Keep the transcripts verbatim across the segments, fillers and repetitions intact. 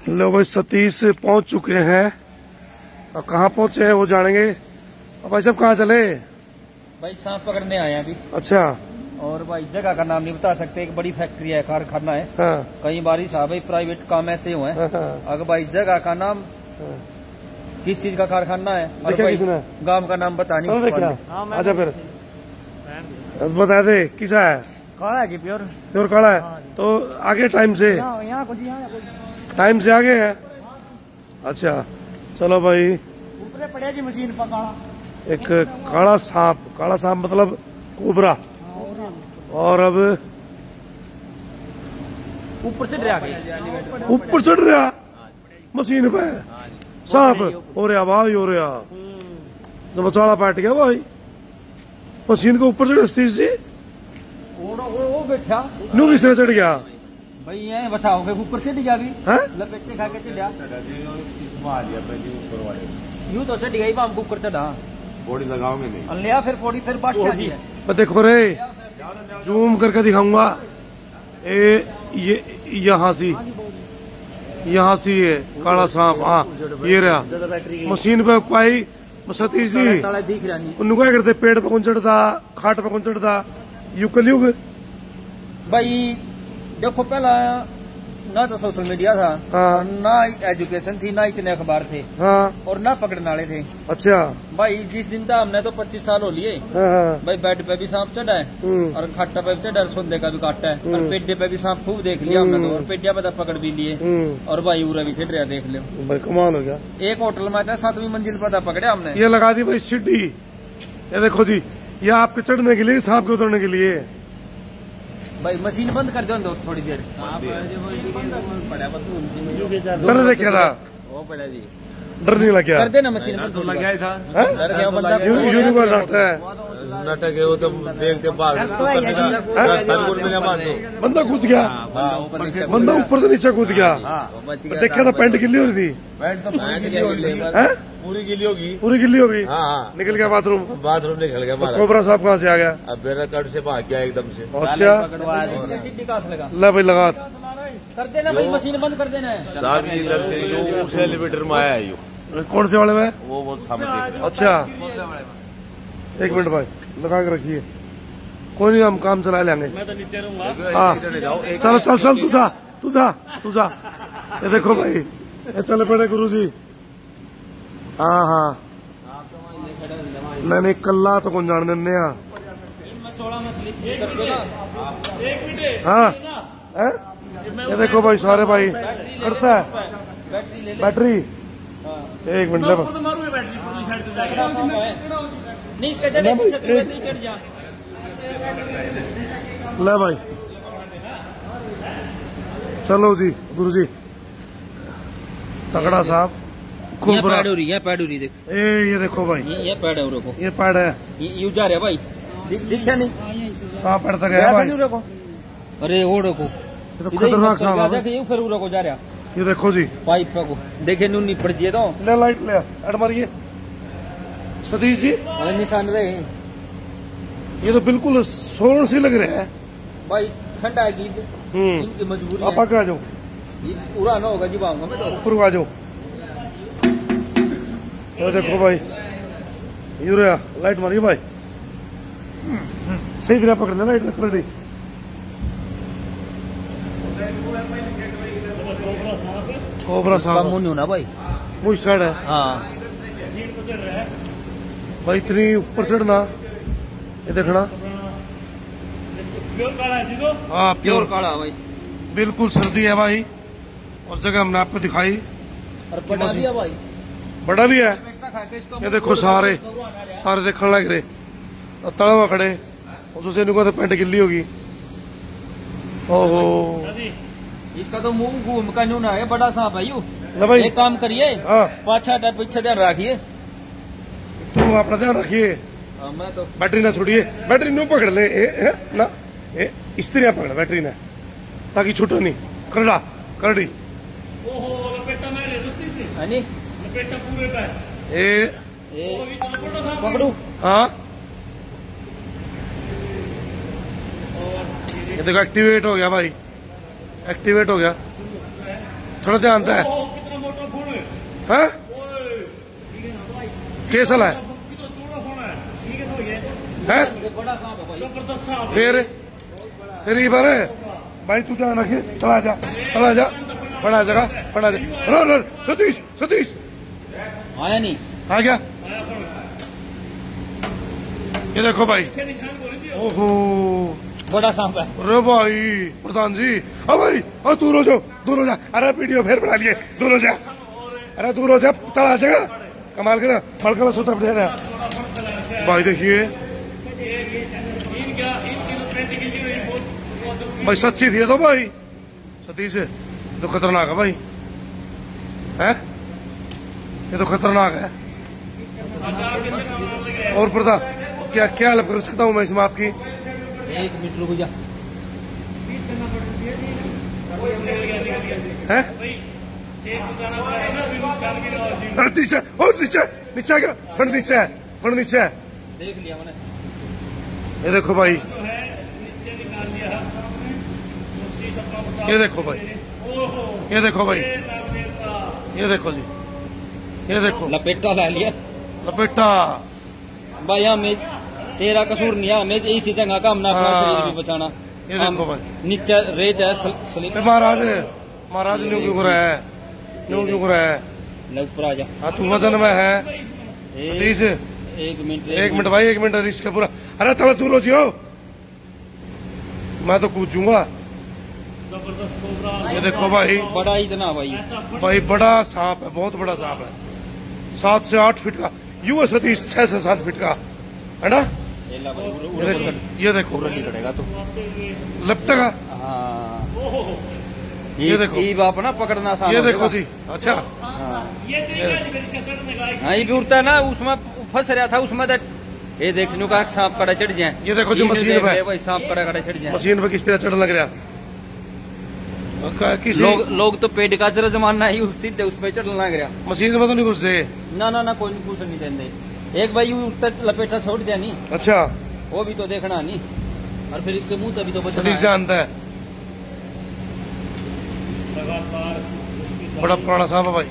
लो भाई सतीश पहुंच चुके हैं और कहाँ पहुंचे हैं वो जानेंगे। और भाई साहब कहाँ चले? भाई सांप पकड़ने आए हैं अभी। अच्छा। और भाई जगह का नाम नहीं बता सकते, एक बड़ी फैक्ट्री है, कारखाना है। हाँ। कई बारी साहब भाई प्राइवेट काम ऐसे हुए हैं। हाँ। अगर भाई जगह का नाम हाँ। किस चीज का कारखाना है और भाई गांव का नाम बता नहीं। अच्छा फिर बता दे किसा है? काला है जी, प्योर प्योर काला है। तो आगे टाइम से टाइम से आगे है। अच्छा चलो भाई। ऊपर पड़े जी मशीन पर काला, एक काला सांप, काला सांप मतलब कोबरा। और अब ऊपर चढ़ रहा, ऊपर चढ़ रहा मशीन पे सांप हो रहा भाई, हो रहा तो मसाला बैठ गया भाई मशीन को ऊपर चढ़ स्थिति से वो बैठा नू किस तरह चढ़ गया भाई? ये बताओ ऊपर चढ़ गया भी लपेटे खा के चढ़ा यूं तो चढ़ गई हमको ऊपर चढ़ा। बॉडी लगाओगे नहीं लिया फिर बॉडी फिर बात है। देखो रे जूम करके दिखाऊंगा। ए ये यहाँ सी यहाँ सी है काला सांप। हाँ ये रहा मशीन पे पाई सतीश जी। उन्होंने क्या करते पेड़ पे कौन चढ़ता, खाट पे कौन चढ़ता, युग कलयुग भाई। देखो पहला ना तो सोशल मीडिया था। हाँ। ना एजुकेशन थी, ना इतने अखबार थे। हाँ। और ना पकड़ने वाले थे। अच्छा भाई जिस दिन था हमने तो पच्चीस साल हो लिए। हाँ। भाई बेड पे भी सांप चढ़ा है और खाटा पे भी चढ़ा है, सोंदे का भी काटा है और पेड्डे पे भी सांप खूब देख लिया हमने तो, और पेड्डिया पे पकड़ भी लिए। और भाई उरा भी चढ़ रहा देख लो भाई, कमाल हो गया। एक होटल में सातवीं मंजिल पर पकड़े हमने। ये लगा दी भाई सीढ़ी। ये देखो जी, ये आपके चढ़ने के लिए, सांप के उतरने के लिए। भाई मशीन बंद कर दो दोस्त थोड़ी देर। डर देखा था वो पड़ा जी, डर नहीं लग गया? कर देना मशीन बंद। लग गया था डर गया बंदा। यूनिवर्स नाटक है, नाटक है वो तो देखते बाहर बंदा कूद गया, बंदा ऊपर से नीचे कूद गया। देखा था पैंट गिल्ली हो रही थी। पैंट तो पूरी गिल्ली होगी, पूरी गिल्ली होगी, पूरी गिल्ली होगी। हाँ निकल गया बाथरूम, बाथरूम निकल गया। कोबरा साहब कहाँ से आ गया? अब मेरा कट से भाग गया एकदम से। अच्छा ला भाई लगा कर देना भाई, मशीन बंद कर देना है साहब। इधर से जो उस एलिवेटर में आया है यो। कौन से वाले में? वो बहुत सामने। अच्छा एक मिनट भाई लगा के रखिए, कोई नहीं हम काम चला लेंगे। हाँ चलो चल चल तू जा तू जा तू जा। ये देखो भाई ये चले पड़े गुरु जी। हाँ हाँ नहीं नहीं कल्ला तो कौन जान देने। हाँ है? ये देखो भाई सारे भाई करता है बैटरी। एक मिनट ले ले भाई चलो जी गुरु जी। तगड़ा साहब पैडूरी, ये पैडूरी देख। ए ये देखो भाई ये पैड है, रुको ये पैड है। यू जा रहा भाई, दिखा नहीं सांप पैड तक है भाई। अरे वो रुको, ये तो खतरनाक सांप है। ये फिर रुको जा रहा। ये देखो जी पाइप को देखे नूनी पड़ जाए तो ले लाइट ले अट मारिए सतीश जी। निशान रहे ये तो बिल्कुल सोन सी लग रहा है भाई। ठंडा है की इनकी मजबूरी है। आप आगे आ जाओ, पूरा ना होगा जी आऊंगा मैं तो। ऊपर आ जाओ। ये देखो भाई यूरिया लाइट मारिए भाई, सही तरह पकड़ना लाइट पकड़ी। कोबरा साहब मुंह ना भाई, मुझ साइड है। हाँ भाई इतनी ऊपर चढ़ना, ये देखना। हाँ प्योर काला भाई, बिल्कुल सर्दी है भाई। और जगह हमने आपको दिखाई और बड़ा भी है भाई, बड़ा भी है। ये देखो सारे सारे देखने लग रहे और तड़वा खड़े उससे तो पैंट गिल्ली होगी। ओहो इसका तो मुंह घूम का नूना है, बड़ा सांप है यू। भाई एक काम करिए, हाँ पाछा पीछे ध्यान रखिए, तुम अपना ध्यान रखिए। मैं तो बैटरी ना छोड़िए, बैटरी नो पकड़ ले ए, ए, ना ए, इस तरह पकड़ बैटरी ने ताकि छूटो नहीं। करड़ा करड़ी ए, पकड़ू। हाँ ये देखो एक्टिवेट हो गया भाई, एक्टिवेट हो गया। थोड़ा ध्यान है हैं कैसा है हैं फिर फिर ये बार भाई तू ध्यान रखिए चला जा चला जा फड़ा जगह फड़ा जा रो रो सतीश सतीश आया नहीं आ गया ये देखो भाई ओहो बड़ा सांप है अरे भाई प्रधान जी अब भाई और दूर हो जाओ दूर हो जा अरे वीडियो फिर बना लिए दूर हो जा अरे दूर हो जा तला जगह कमाल कर फड़का सोता बैठे रहा भाई देखिए भाई सच्ची थी तो भाई सतीश तो खतरनाक है भाई है ये तो खतरनाक है और प्रधान क्या क्या हेल्प कर सकता हूँ मैं इसमें आपकी एक मिनट रुक जा है नीचे और नीचे नीचे क्या फंड नीचे है फंड नीचे है देख लिया मैंने ये देखो भाई ये देखो भाई ये देखो भाई ये देखो जी ये देखो लपेटा ला लिया लपेटा भाई हमें तेरा कसूर नहीं है हमें इसी जगह का हमने अपना हाँ। शरीर भी बचाना ये देखो भाई नीचे रेत है सल- स्लिप ए, महाराज महाराज न्यू क्यों रहा है न्यू क्यों रहा है लग पर आ जा हाँ तू वजन में है सतीश एक मिनट एक मिनट भाई एक मिनट रिस्क है पूरा अरे थोड़ा दूर हो जियो मैं तो कूदूंगा ये देखो भाई बड़ा इतना भाई भाई बड़ा सांप है बहुत बड़ा सांप है सात से आठ फीट का यू है सतीश छह से सात फीट का है ना ये ला भाई, उड़- ये उड़- देखो ये देखो नहीं करेगा तो लपटेगा हाँ ये देखो। ये बाप ना पकड़ना आसान ये हो देखो जाएगा। जी अच्छा हाँ हाँ, ये भी उड़ता है ना उसमें फंस रहा था उसमें तो ये देखने का सांप कड़ा चढ़ जाए ये देखो जो मशीन देख पे- ले भाई सांप कड़ा कड़ा चढ़ जाए मशीन पे किस तरह चढ़ने लग रहा क- किसी लोग लोग तो पेड़ का जरा जमाना ही सीधे उस पे चढ़ने लग रहा मशीन में तो नहीं घुस रहे ना ना ना कोई नहीं पूछ नहीं देंगे एक भाई यूं उठता लपेटा छोड़ दिया नहीं अच्छा वो भी तो देखना नहीं और फिर इसके मुंह तभी तो बचना सतीश है। ध्यान है बड़ा पुराना सांप है भाई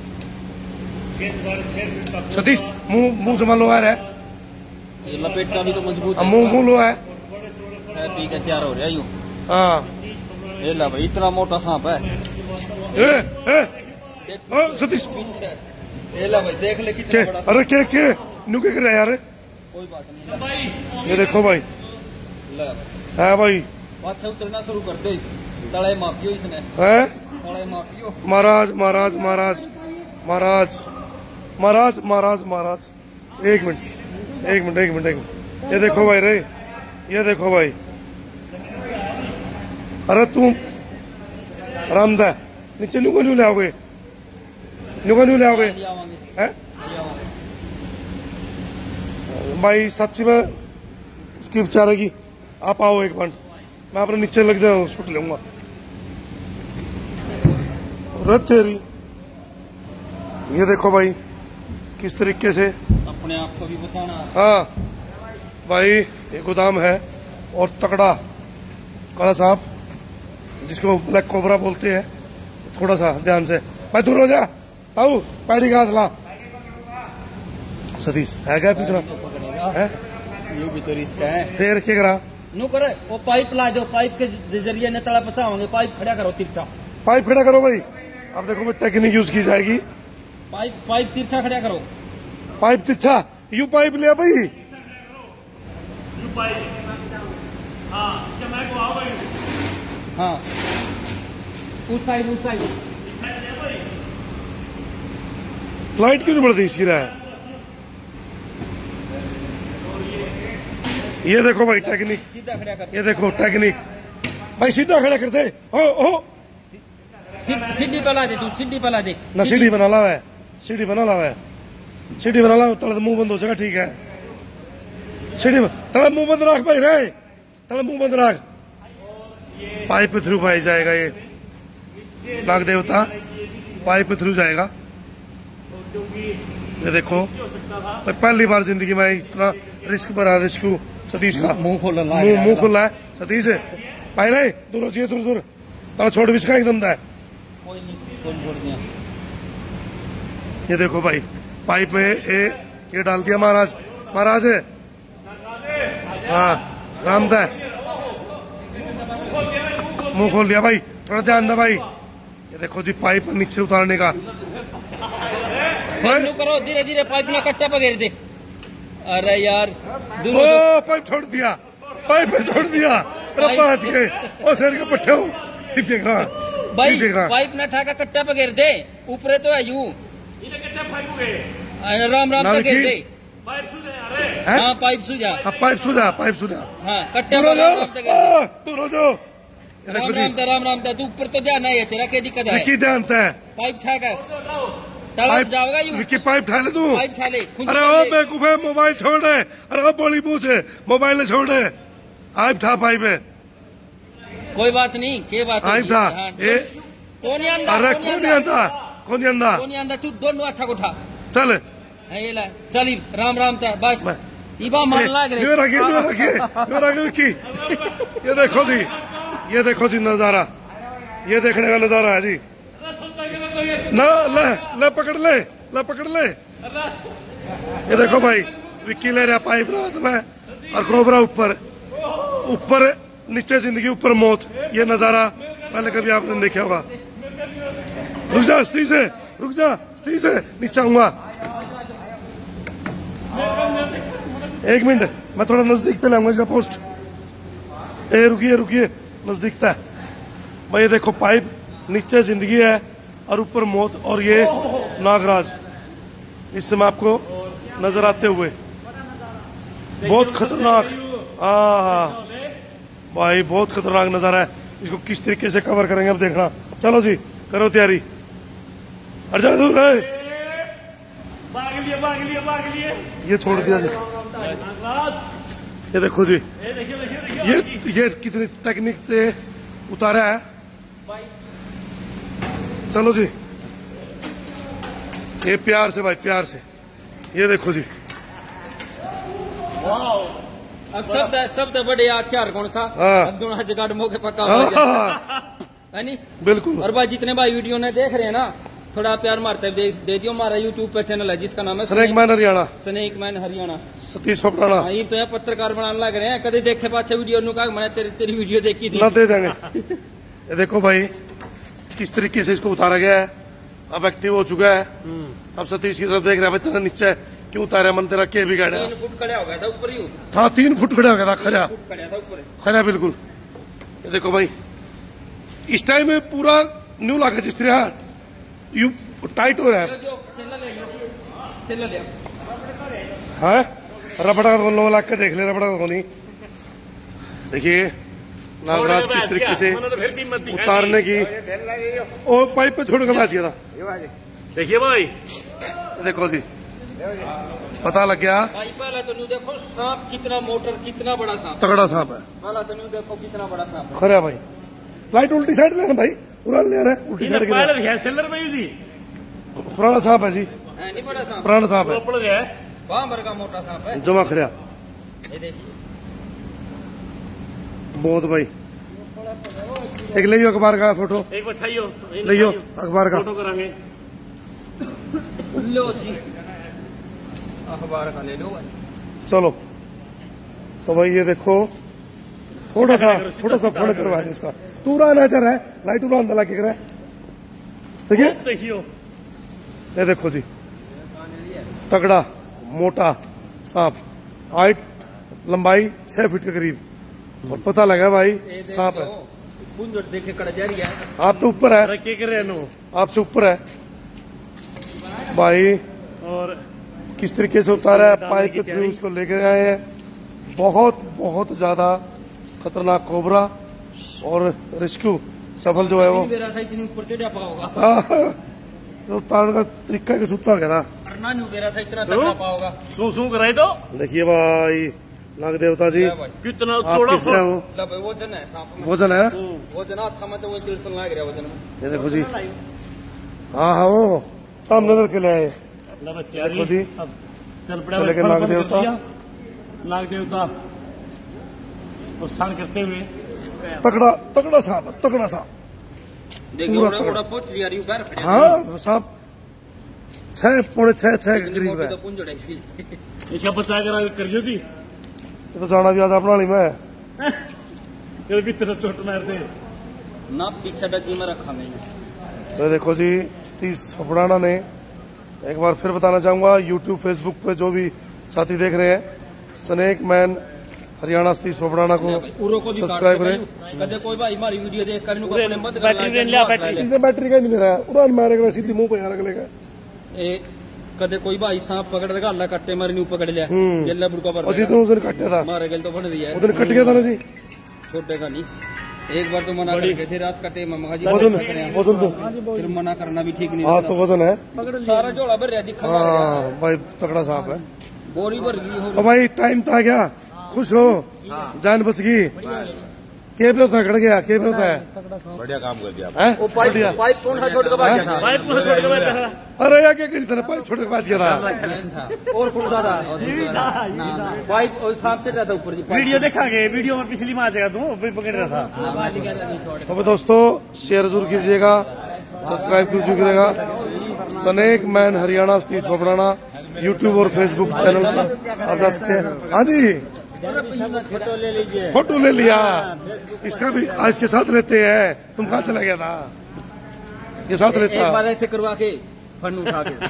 सतीश मुंह मुंह जमा लो है ये लपेटा भी तो मजबूत अब है मुंह मुंह लो है है, पी के तैयार हो रहा है यूं हाँ ये ला भाई इतना मोटा सांप है ए ए देख ओ, सतीश पीछे ये ला भाई देख ले के कितना बड़ा अरे के के नु के कर रहा है यार कोई बात नहीं ला, ये देखो भाई ला भाई है भाई पाछे उतरना शुरू कर दे तले मापियो इसने है तले मापियो महाराज महाराज महाराज महाराज महाराज महाराज महाराज एक मिनट एक मिनट एक मिनट एक मिनट ये देखो भाई रे ये देखो भाई अरे तुम रामदा नीचे नुका न्यू ले आओगे नुका न्यू ले आओगे ले आवांगे हैं ले आवांगे भाई सच्ची में उसकी बेचारे की आप आओ एक मिनट मैं अपने नीचे लग जाऊँ छुट लूंगा अरे तेरी ये देखो भाई किस तरीके से अपने आप को भी बचाना हाँ भाई ये गोदाम है और तकड़ा काला सांप जिसको ब्लैक कोबरा बोलते हैं थोड़ा सा ध्यान से भाई दूर हो जा ताऊ पैडी का हाथ ला सतीश है क्या इतना तो पकड़ेगा है ये भी तो रिस्क है फिर क्या करा नु करे वो पाइप ला दो पाइप के जरिए न तला बचाओगे पाइप खड़ा करो तिरछा पाइप खड़ा करो भाई अब देखो भाई टेक्निक यूज की जाएगी पाइप पाइप तिरछा खड़ा करो पाइप तिच्छा यू पाइप लिया भाई हाँ उस साइड उस साइड लाइट क्यों नहीं बढ़ती इसकी रहा है ये देखो भाई टेक्निक सीधा खड़ा कर ये देखो टेक्निक भाई सीधा खड़ा करते ओ ओ सीध- सीढ़ी पे ला दे तू सीढ़ी पे ला दे ना सीढ़ी बना ला है सीढ़ी बना ला है सीढ़ी बना ला तले मुंह बंद हो जाएगा ठीक है सीढ़ी तले मुंह बंद रख भाई रे तले मुंह बंद रख पाइप थ्रू भाई जाएगा ये नाग देवता पाइप थ्रू जाएगा ये देखो मैं पहली बार जिंदगी में इतना रिस्क भरा रिस्क सतीश का मुंह खोलना मुंह मुंह खुला है सतीश भाई रे दूर हो चाहिए दूर दूर तला छोड़ भी इसका एकदम दा है कोई नहीं कौन छोड़ दिया? ये देखो भाई पाइप में ये ये डाल दिया महाराज महाराज है हाँ रामदा मुंह खोल दिया भाई, थोड़ा ध्यान दे भाई। ये देखो जी पाइप नीचे उतारने का बंद करो, धीरे धीरे पाइप ना कट्टा पकड़ दे। अरे यार दूर ओ पाइप छोड़ दिया, पाइप पे छोड़ दिया। अरे बाज के ओ सर के पट्टे हो देख रहा भाई, पाइप ना ठाका कट्टा पकड़ दे, ऊपर तो है यूं राम राम नाम पकड़ की? दे। हाँ पाइप सूझा, हाँ पाइप सुधा पाइप सुधा हाँ कट्टा दूर हो राम जाओ, राम पकड़ दे। आ, दूर हो जाओ। ये राम देखो राम जी था राम राम था, तू ऊपर तो ध्यान है तेरा, क्या दिक्कत है? विक्की ध्यान है पाइप ठाका तड़प पाइप जाओगा यूं, विक्की पाइप ठा ले तू। पाइप ठा ले। अरे ओ बेवकूफ है, मोबाइल छोड़ दे। अरे ओ बोली पूछे मोबाइल ने छोड़ दे, पाइप ठा पाइप है कोई बात नहीं, क्या बात पाइप ठा ये। कौन नहीं आंदा? अरे कौन नहीं आंदा, कौन नहीं आंदा? कौन नहीं आंदा? तू दोनों अच्छा को उठा चल है ये ला चल राम राम था बस इबा मन लाग रहे। ये रखिए ये रखिए ये रखिए विक्की। ये देखो जी ये देखो जी नजारा, ये देखने का नजारा है जी ना। ले ले पकड़ ले ले पकड़ ले। ये देखो भाई विक्की ले रहा पाइप रात में और कोबरा ऊपर ऊपर, नीचे जिंदगी ऊपर मौत। ये नजारा पहले कभी आपने नहीं देखा होगा। रुक जा स्टी से, रुक जा स्टी से, नीचे आऊंगा एक मिनट, मैं थोड़ा नजदीक पे लाऊंगा इसका पोस्ट। ए रुकिए रुकिए नजदीक है भाई। ये देखो पाइप, नीचे जिंदगी है और ऊपर मौत, और ये नागराज इस समय आपको नजर आते हुए बहुत खतरनाक। हाँ भाई बहुत खतरनाक नजारा है, इसको किस तरीके से कवर करेंगे अब देखना। चलो जी करो तैयारी। अर्जा दूर है, भाग लिए भाग लिए भाग लिए। ये छोड़ दिया जी। ये देखो जी ये देखिए देखिए देखिए ये ये कितनी टेक्निक से उतारा है। चलो जी ये प्यार से भाई प्यार से। ये देखो जी अब शब्द शब्द बड़े आख्यार कौन सा? हाँ। अब दोनों जगाड़ मौके पक्का हो गया हाँ, है नहीं? बिल्कुल। और भाई जितने भाई वीडियो ने देख रहे हैं ना, थोड़ा प्यार मारते दे, दे दियो। हमारा यूट्यूब पे चैनल है जिसका नाम है snake man Haryana, snake man Haryana. Satish Paprana हाँ, ये तो है पत्रकार बनाने लग रहे हैं, कभी देखे पाछे वीडियो नु का मैंने तेरी तेरी वीडियो देखी थी ना दे देंगे। ये देखो भाई किस तरीके से इसको उतारा गया है, अब एक्टिव हो चुका है। अब सतीश की तरफ देख रहा है, भाई तेरा नीचे क्यों उतारा मन तेरा के बिगाड़ा। तीन फुट खड़ा हो गया था ऊपर ही, था तीन फुट खड़ा हो गया था खरा फुट खड़ा था ऊपर। खरा बिल्कुल। ये देखो भाई इस टाइम में पूरा न्यू लगा जिस तरह यू टाइट हो रहा है। जो चला ले चला ले हाँ रबड़ा को लो लाग के देख ले, रबड़ा को नहीं। देखिए नागराज किस तरीके से उतारने की, ओ पाइप पे छोड़ के मैच किया था। देखिए भाई देखो जी पता लग गया, भाई पहले तो न्यू देखो सांप कितना मोटर, कितना बड़ा सांप। तगड़ा सांप है। पहला तो न्यू देखो कितना बड़ा सांप है। खरा भाई लाइट उल्टी साइड लेना भाई, पूरा ले रहा है उल्टी साइड के पहले है सेलर में जी पुराना सांप है जी, है नहीं बड़ा सांप, पुराना सांप है, पड़ गया वहां भर का मोटा सांप है। जमा खरा ये देखिए बहुत भाई। एक ले अखबार का फोटो, एक बार खाइयो ले अखबार का फोटो करांगे। लो जी अखबार का ले लो भाई। चलो तो भाई ये देखो थोड़ा सा थोड़ा सा फड़ करवा है इसका, पूरा नजर है लाइट उड़ा अंदर लगे करे। देखिए देखियो ये देखो जी तगड़ा मोटा सांप, हाइट लंबाई छह फीट के करीब, और पता लगा भाई ये देख सांप लो, है। पुंजट देखे कड़ा जा रही है। आप तो ऊपर है, रखे कर रहे नो आपसे ऊपर है भाई। और किस तरीके से उतारा है, पाइप के थ्रू उसको लेकर आए हैं। बहुत बहुत ज्यादा खतरनाक कोबरा, और रेस्क्यू सफल जो है वो मेरा था इतनी ऊपर चढ़ा पाओगा, तो उतारने का तरीका के सूता गया था। और ना न्यू मेरा था इतना तगड़ा पाओगा। सू सू कराए तो देखिए भाई नाग देवता जी क्या भाई कितना आप चौड़ा किस है वो ला भाई वजन है सांप में, वजन है। वजन था मैं तो वो तिरसन लाग रहा वजन में। ये देखो जी हाँ हाँ वो काम नजर के ले आए। बच्चा देखो जी अब चल पड़ा चले गए नाग देवता। नाग देवता और स्नान करते हुए तगड़ा तगड़ा सांप है, तगड़ा सांप देखिए पूरा ओड़ा तगड़ा। ओड़ा पहुंच लिया रही घर खड़े हाँ सांप छह पौने छह छह के करीब है। तो पुंजड़ है इसकी इसका बच्चा करा करियो थी ये तो जाना भी आता अपना ली मैं कल भी तेरा चोट मार दे ना पीछे डगी में रखा मैंने। तो देखो जी सतीश फपड़ाना ने एक बार फिर बताना चाहूंगा यूट्यूब फेसबुक पे जो भी साथी देख रहे हैं स्नेक मैन हरियाणा सतीश फपड़ाना को पूरो को भी सब्सक्राइब काट करें। कदे कोई भाई हमारी वीडियो देख कर इनको अपने मत बैटरी देन लिया, बैटरी। इसने बैटरी का नहीं मेरा उड़ान मारेगा सीधी मुंह पे यार अगले का। ए कदे कोई भाई सांप पकड़ देगा अल्लाह कट्टे मारे न्यू पकड़ लिया हम्म। गेला बुड़का पर और जितने उस दिन कट्टे था मारे गेल तो बन रही है उस दिन कट गया था ना जी छोटे का नहीं। एक बार तो मना करके थे रात कटे मम्मा जी वजन वजन तो फिर मना करना भी ठीक नहीं हाँ होता। तो वजन है सारा झोला भर रहा दिखा हाँ भाई तगड़ा सांप है। बोरी भर गई हो तो भाई टाइम था क्या खुश हो जान बच गई के पे होता है कट गया के पे होता है बढ़िया काम कर दिया आप। हैं? वो पाइप बढ़िया। पाइप कौन सा छोड़ के बाज था पाइप में छोड़ के बैठा था अरे यार क्या करी था पाइप छोड़ के पास गया था और कौन सा था पाइप और सांप चढ़ रहा था ऊपर जी पाइप। वीडियो देखांगे वीडियो में पिछली में आ जाएगा तू अभी पकड़ रहा था तो दोस्तों शेयर जरूर कीजिएगा सब्सक्राइब कीजिएगा snake man Haryana Satish Phaprana YouTube और फेसबुक चैनल पर आप जा सकते हैं। हाँ जी फोटो ले लीजिए फोटो ले लिया इसका भी आज के साथ रहते हैं। तुम कहाँ चला गया था ये साथ एक रहता बार ऐसे करवा के फन उठा के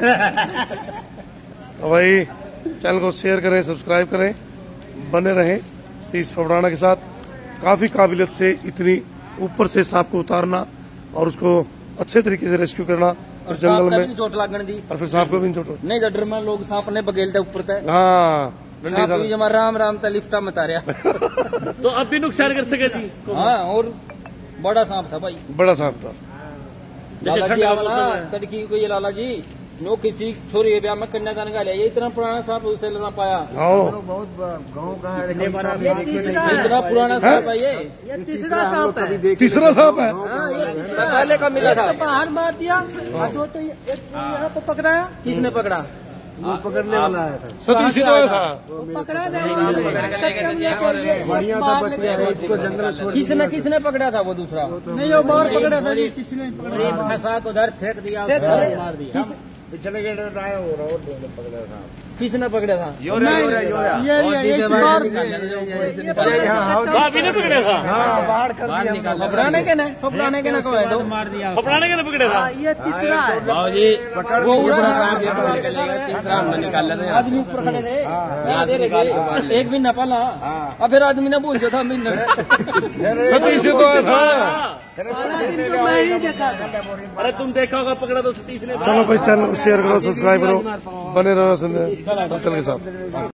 तो भाई चैनल को शेयर करें सब्सक्राइब करें बने रहें सतीश फपड़ाना के साथ। काफी काबिलियत से इतनी ऊपर से सांप को उतारना और उसको अच्छे तरीके से रेस्क्यू करना और जंगल में चोट लागण दी और फिर सांप को भी नहीं चोट नहीं डर में लोग सांप ने बगेलते ऊपर तक हाँ डंडी सांप साथ भी जमा राम राम तक लिफ्टा में तारिया तो अब भी नुकसान कर सके थी हाँ और बड़ा सांप था भाई बड़ा सांप था। जैसे लाला जी ठंडा आवाला, मौसम है। तड़की को ये लाला जी नो किसी छोरी के ब्याह में कन्यादान का लिया ये इतना पुराना सांप उसे लेना पाया आओ इतना पुराना सांप है ये ये तीसरा सांप है। तीसरा सांप है हाँ, ये तीसरा है। पहले का मिला एक था तो बाहर मार दिया और दो तो ये- एक यहाँ पे पकड़ाया किसने पकड़ा पकड़ने वाला आया था सतीश ही तो आया था वो पकड़ा नहीं कटकम लेके ये बढ़िया था बाहर बच लेके गया गए। इसको जंगल छोड़ किसने किसने पकड़ा था वो दूसरा नहीं वो बाहर पकड़ा था जी, किसी ने पकड़ा फंसा को उधर फेंक दिया फेंक उसने। दिया। मार दिया पिछले गेट में आया हो रहा और पकड़ा था किसने पकड़ा था नहीं, ये लिया ये इस बार साहब इन्हें पकड़े था हाँ बाहर कर दिया फपड़ाने के ना फपड़ाने के ना कमाए दो पकड़ाने के लिए पकड़े था ये तीसरा है। पकड़ वो लिया। पूरा सांप ये पकड़ के लेगा तीसरा हमने निकाल रहे आदमी ऊपर खड़े थे यहाँ से निकाल के एक महीना पहला अब फिर आदमी ने बोल दिया था महीना सतीश ही तो आया था। पहला दिन तो मैं ही देखा था। अरे तुम देखा होगा पकड़ा तो सतीश ने चलो भाई चैनल को शेयर करो सब्सक्राइब करो बने रहो संजय के साथ।